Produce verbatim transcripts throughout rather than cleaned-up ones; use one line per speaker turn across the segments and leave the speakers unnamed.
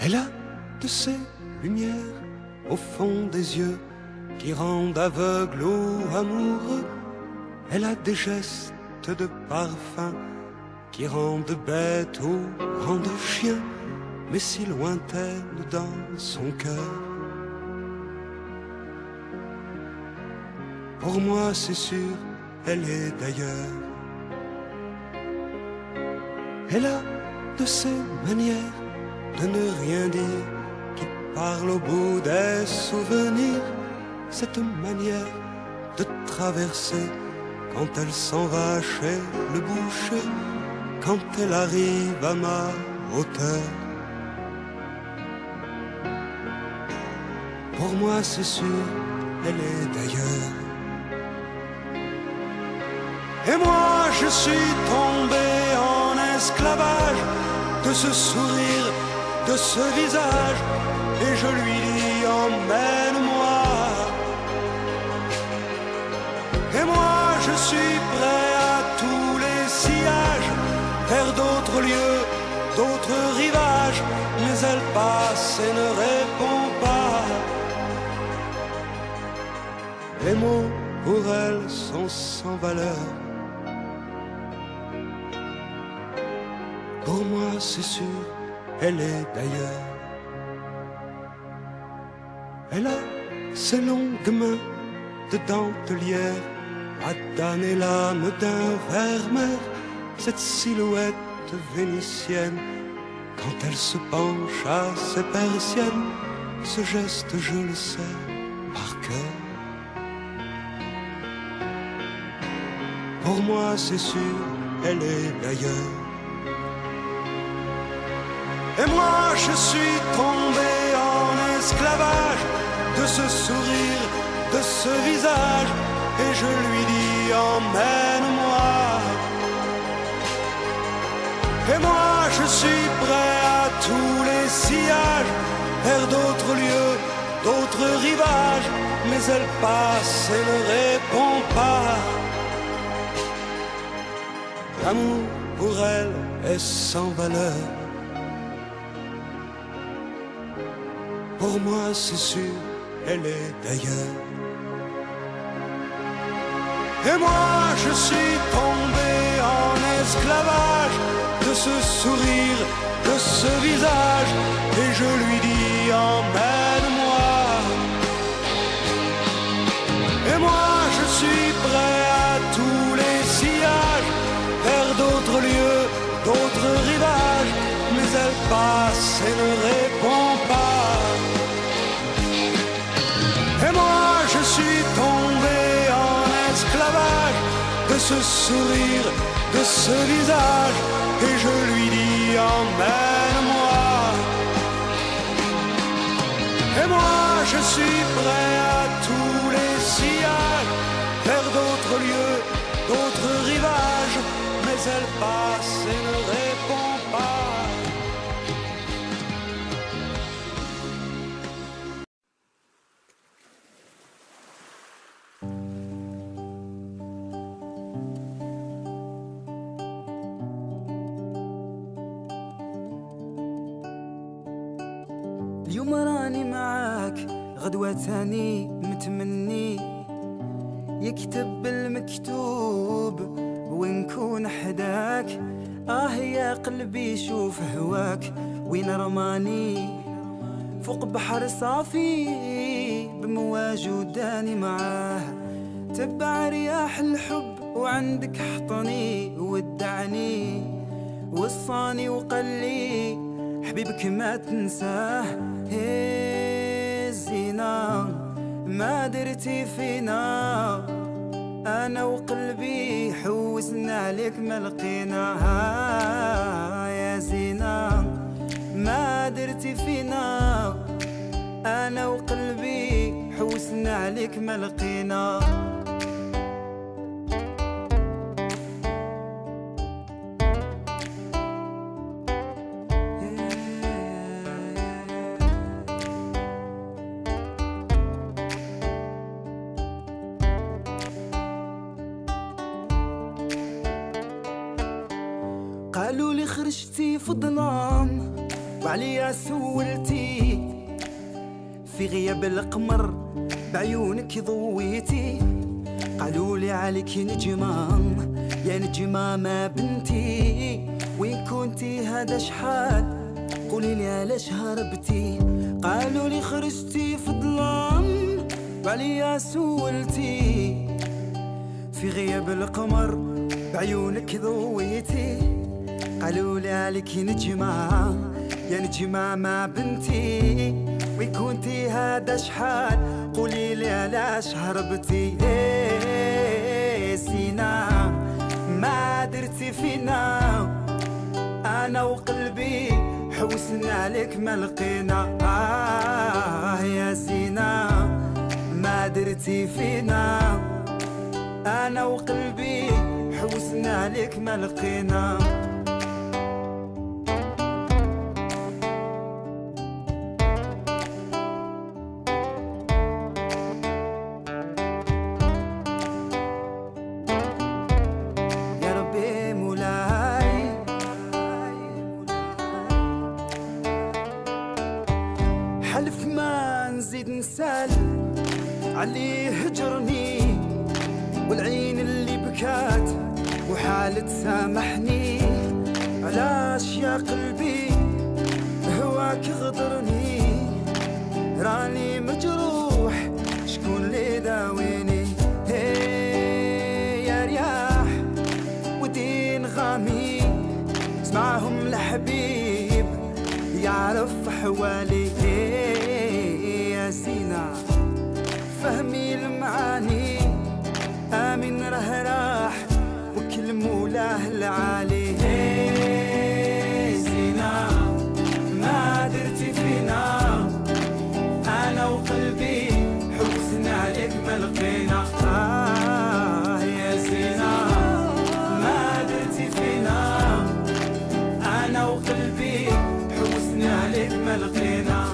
Elle a de ces lumières au fond des yeux qui rendent aveugle ou amoureux. Elle a des gestes de parfum qui rendent bête ou rendent chien, mais si lointaine dans son cœur. Pour moi c'est sûr, elle est d'ailleurs. Elle a de ces manières de ne rien dire qui parle au bout des souvenirs. Cette manière de traverser quand elle s'en va chez le boucher, quand elle arrive à ma hauteur. Pour moi c'est sûr, elle est d'ailleurs. Et moi je suis tombé en esclavage de ce sourire, de ce visage, et je lui dis emmène-moi. Et moi je suis prêt à tous les sillages, vers d'autres lieux, d'autres rivages, mais elle passe et ne répond pas. Les mots pour elle sont sans valeur. Pour moi c'est sûr, elle est d'ailleurs. Elle a ses longues mains de dentelière à damner l'âme d'un ver-mer. Cette silhouette vénitienne, quand elle se penche à ses persiennes, ce geste je le sais par cœur. Pour moi c'est sûr, elle est d'ailleurs. Et moi je suis tombé en esclavage de ce sourire, de ce visage, et je lui dis emmène-moi. Et moi je suis prêt à tous les sillages, vers d'autres lieux, d'autres rivages, mais elle passe et ne répond pas. L'amour pour elle est sans valeur. Pour moi c'est sûr, elle est d'ailleurs. Et moi je suis tombé en esclavage de ce sourire, de ce visage, et je lui dis emmène-moi. Et moi je suis prêt à tous les sillages, vers d'autres lieux, d'autres rivages, mais elle passe et ne répond pas. Et moi je suis tombé en esclavage de ce sourire, de ce visage, et je lui dis emmène-moi. Et moi je suis prêt à tous les sillages, vers d'autres lieux, d'autres rivages, mais elle passe et ne répond pas.
اليوم راني معاك، غدوة تاني متمني يكتب المكتوب ونكون حداك. آه يا قلبي شوف هواك وين رماني، فوق بحر صافي بمواج وداني معاه. تبع رياح الحب وعندك حطني ودعني، وصاني وقلي حبيبك ما تنساه. هي الزينة ما درتي فينا، أنا وقلبي حوسنا عليك ما لقيناها. يا زينة ما درتي فينا، أنا وقلبي حوسنا عليك ما لقينا. قالوا لي خرجتي في الظلام وعليا سولتي في غياب القمر بعيونك ضويتي قالوا لي عليك نجمة يا نجمة ما بنتي وين كنتي هذا شحال قولي لي علاش هربتي قالوا لي خرجتي في الظلام وعليا سولتي في غياب القمر بعيونك ضويتي قالوا لي عليك نجمة يا نجمة ما بنتي وين كنتي هذا شحال قولي لي علاش هربتي إيه سينا ما درتي فينا انا وقلبي حوسنا عليك ما لقينا آه يا زينة ما درتي فينا انا وقلبي حوسنا عليك ما لقينا حلف ما نزيد نسال عليه هجرني والعين اللي بكات وحالة سامحني علاش يا قلبي هواك غدرني راني مجروح شكون اللي داويني هي يا رياح ودين غامي اسمعهم الحبيب يعرف حوالي يا زينة فهمي المعاني آمن راه راح وكل مولاه العالي زينة ما درتي فينا أنا وقلبي حوسنا عليك ما لقينا آه يا زينة ما درتي فينا أنا وقلبي حوسنا عليك ما لقينا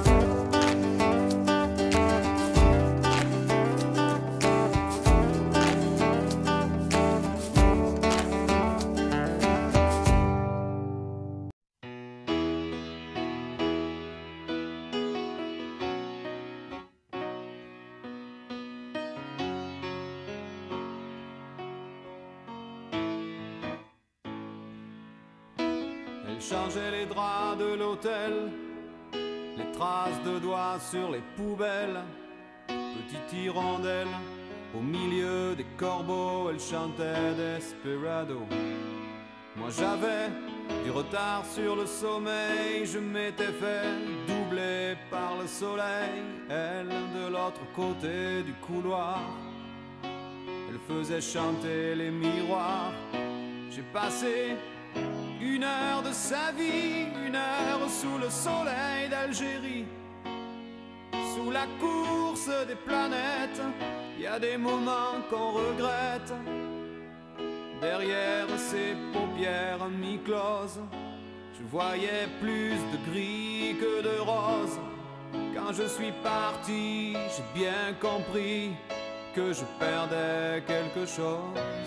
Elle changeait les draps de l'hôtel, les traces de doigts sur les poubelles. Petite hirondelle, au milieu des corbeaux, elle chantait Desperado. Moi j'avais du retard sur le sommeil, je m'étais fait doubler par le soleil. Elle de l'autre côté du couloir, elle faisait chanter les miroirs. J'ai passé une heure de sa vie, une heure sous le soleil d'Algérie. Sous la course des planètes, il y a des moments qu'on regrette. Derrière ses paupières mi-closes, je voyais plus de gris que de rose. Quand je suis parti, j'ai bien compris que je perdais quelque chose.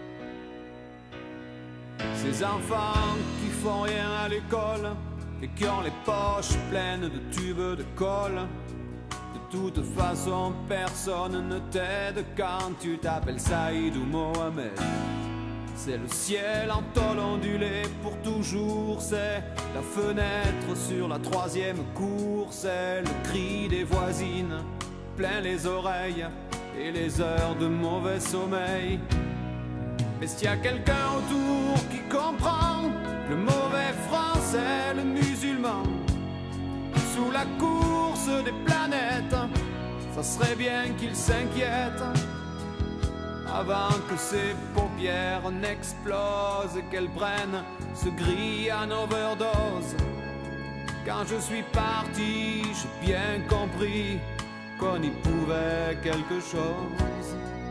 Ces enfants qui font rien à l'école et qui ont les poches pleines de tubes de colle. De toute façon, personne ne t'aide quand tu t'appelles Saïd ou Mohamed. C'est le ciel en tôle ondulé pour toujours, c'est la fenêtre sur la troisième cour, c'est le cri des voisines, plein les oreilles et les heures de mauvais sommeil. Mais s'il y a quelqu'un autour qui comprend le mauvais français, le musulman, sous la course des planètes, ça serait bien qu'il s'inquiète avant que ses paupières n'explosent et qu'elles prennent ce gris en overdose. Quand je suis parti, j'ai bien compris qu'on y pouvait quelque chose.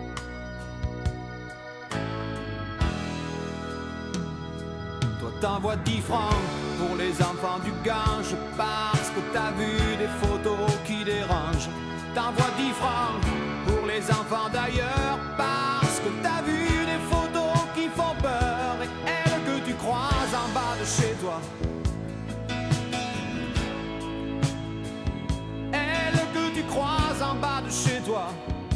Toi t'envoies dix francs pour les enfants du Gange parce que t'as vu des photos qui dérangent. T'envoies dix francs pour les enfants d'ailleurs parce que t'as vu des photos qui font peur et elles que tu croises en bas de chez toi. chez toi.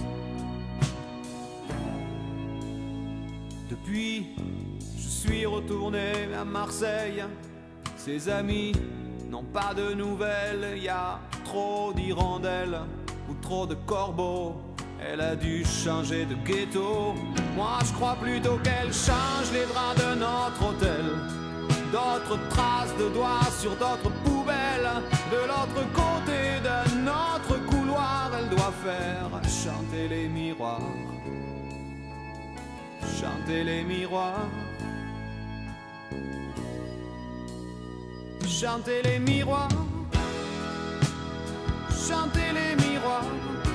Depuis, je suis retourné à Marseille. Ses amis n'ont pas de nouvelles. Y a trop d'hirondelles ou trop de corbeaux. Elle a dû changer de ghetto. Moi je crois plutôt qu'elle change les draps de notre hôtel. D'autres traces de doigts sur d'autres poubelles. De l'autre côté de notre couloir, elle doit faire chanter les miroirs. Chanter les miroirs. Chanter les miroirs. Chanter les miroirs.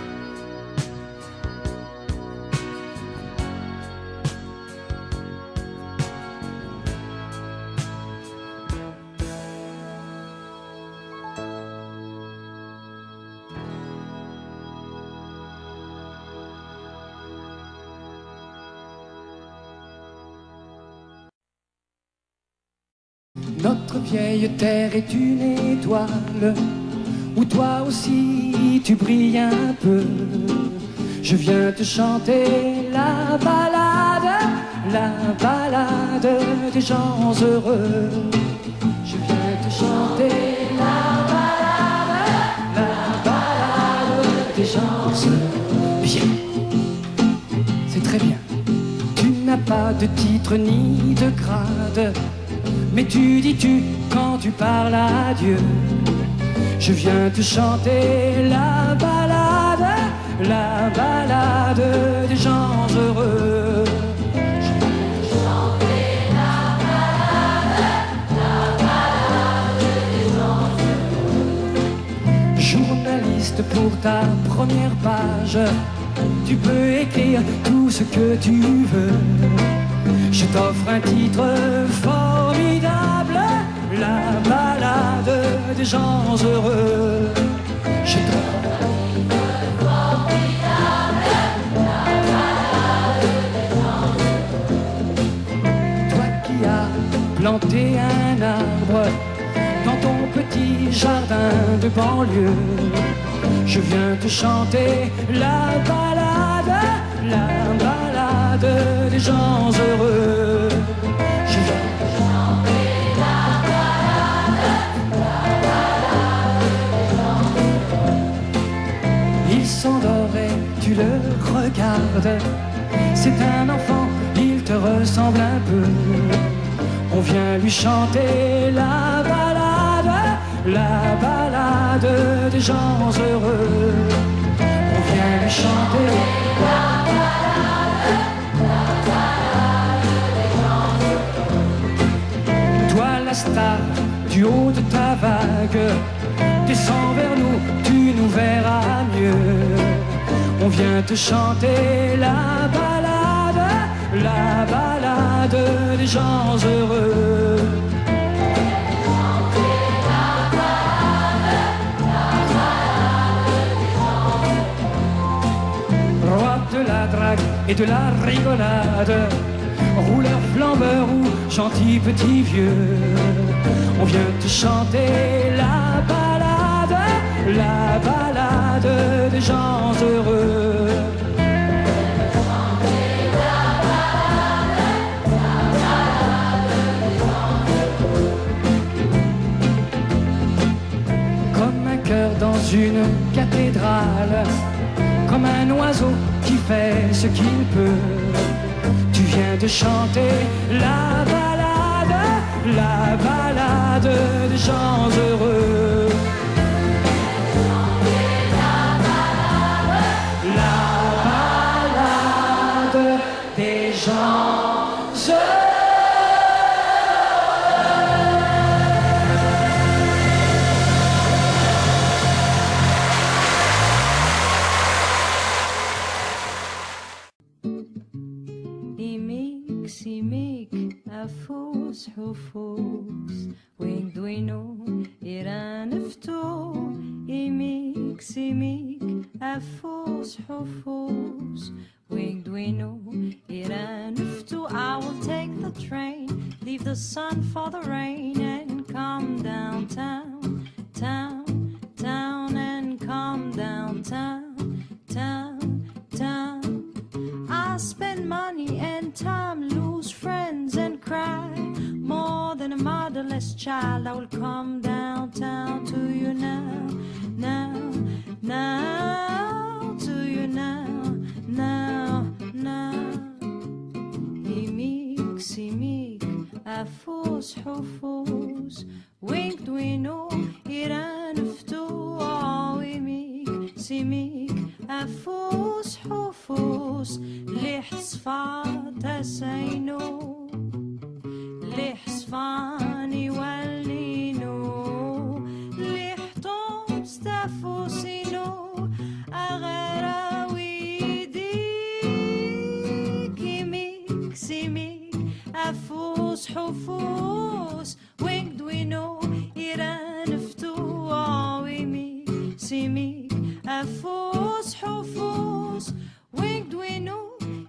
Notre vieille terre est une étoile où toi aussi tu brilles un peu. Je viens te chanter la balade, la balade des gens heureux. Je viens te chanter la balade, la balade des gens heureux. Bien, c'est très bien. Tu n'as pas de titre ni de grade, mais tu dis tu quand tu parles à Dieu. Je viens te chanter la balade, la balade des gens heureux. Je viens te chanter la balade, la balade des gens heureux. Journaliste, pour ta première page, tu peux écrire tout ce que tu veux. Je t'offre un titre formidable, la balade des gens heureux. Je t'offre un titre formidable, la balade des gens heureux. Toi qui as planté un arbre dans ton petit jardin de banlieue, je viens te chanter la balade, la balade des gens heureux. Je viens te chanter la balade, la balade des gens heureux. Il s'endort et tu le regardes. C'est un enfant, il te ressemble un peu. On vient lui chanter la balade, la balade des gens heureux. On vient lui chanter la balade, la balade des gens heureux. Toi la star du haut de ta vague, descends vers nous, tu nous verras mieux. On vient te chanter la balade, la balade des gens heureux. Roi de la drague et de la rigolade, rouleur, flambeur ou gentil petit vieux, on vient te chanter la balade, la balade des gens heureux. Comme un cœur dans une cathédrale, comme un oiseau qui fait ce qu'il peut, tu viens de chanter la balade, la balade des gens heureux. La balade des gens heureux.
أفوس حفوس وين دوينو إيران فتو إيميك سيميك أفوس حفوس وين دوينو إيران فتو. I will take the train, leave the sun for the rain, and come downtown, town, town, and come downtown, town. in time lose friends and cry more than a motherless child. I will come downtown to you now, now, now, to you now, now, now. Imik, simik, afos, hofos, wink, duino, iran, fto, imik, simik, afos, hofos, lih صفات سينو لح صفاني واللينو لح طوم ستافوسينو أغراوي ديك يميك سيميك أفوس حفوس وينك دوينو إيران فتو عويميك سيميك أفوس حفوس وينك دوينو.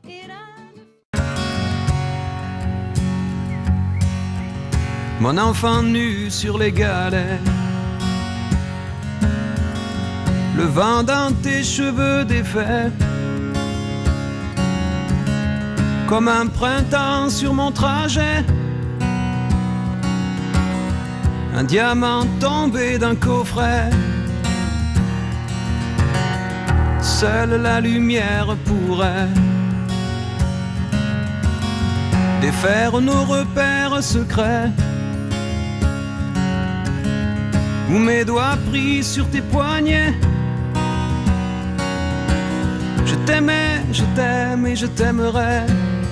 Mon enfant nu sur les galets, le vent dans tes cheveux défaits, comme un printemps sur mon trajet, un diamant tombé d'un coffret. Seule la lumière pourrait défaire nos repères secrets, où mes doigts pris sur tes poignets. Je t'aimais, je t'aime et je t'aimerai.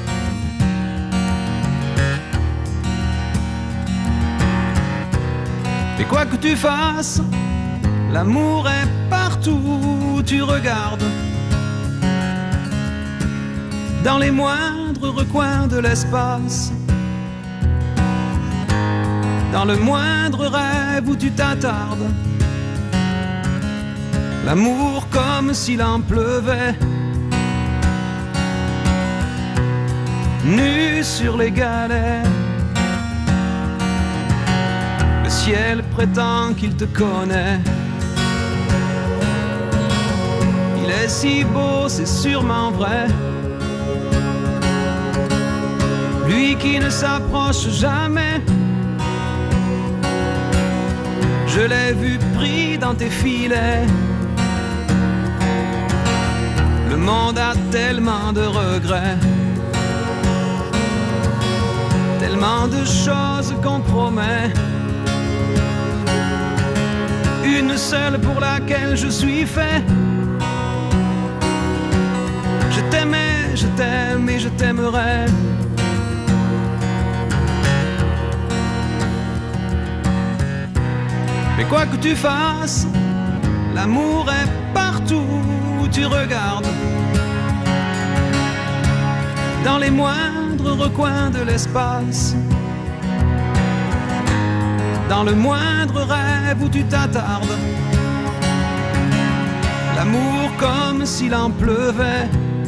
Et quoi que tu fasses, l'amour est partout où tu regardes, dans les moindres recoins de l'espace, dans le moindre rêve où tu t'attardes. L'amour comme s'il en pleuvait, nu sur les galets. Le ciel prétend qu'il te connaît. Il est si beau, c'est sûrement vrai. Lui qui ne s'approche jamais, je l'ai vu pris dans tes filets. Le monde a tellement de regrets, tellement de choses qu'on promet. Une seule pour laquelle je suis fait. Je t'aimais, je t'aime et je t'aimerai. Mais quoi que tu fasses, l'amour est partout où tu regardes, dans les moindres recoins de l'espace, dans le moindre rêve où tu t'attardes. L'amour comme s'il en pleuvait,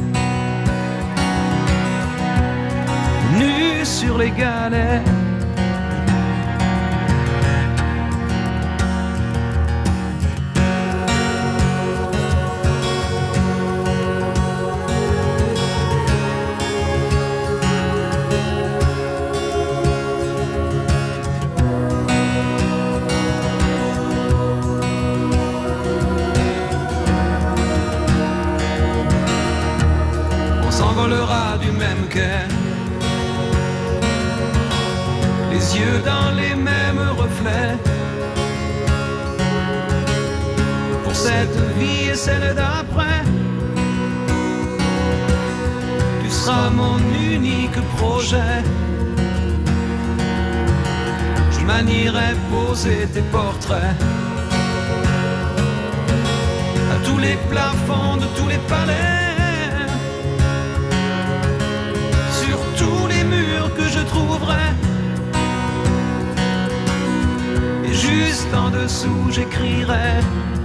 nu sur les galets. S'envolera du même quai, les yeux dans les mêmes reflets. Pour cette vie et celle d'après, tu seras mon unique projet. Je manierai poser tes portraits à tous les plafonds de tous les palais, tous les murs que je trouverai. Et juste en dessous j'écrirai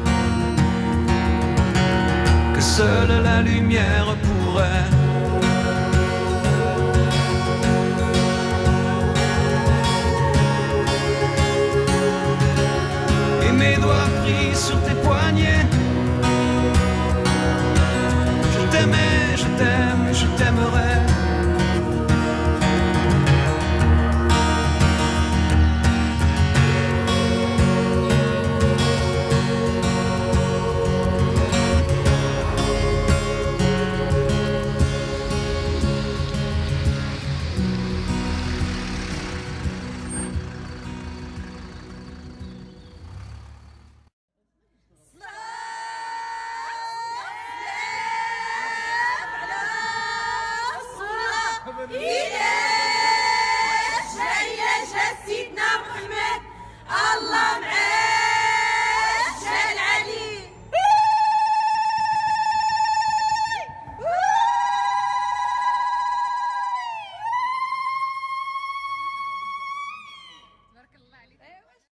que seule la lumière pourrait et mes doigts pris sur tes poignets.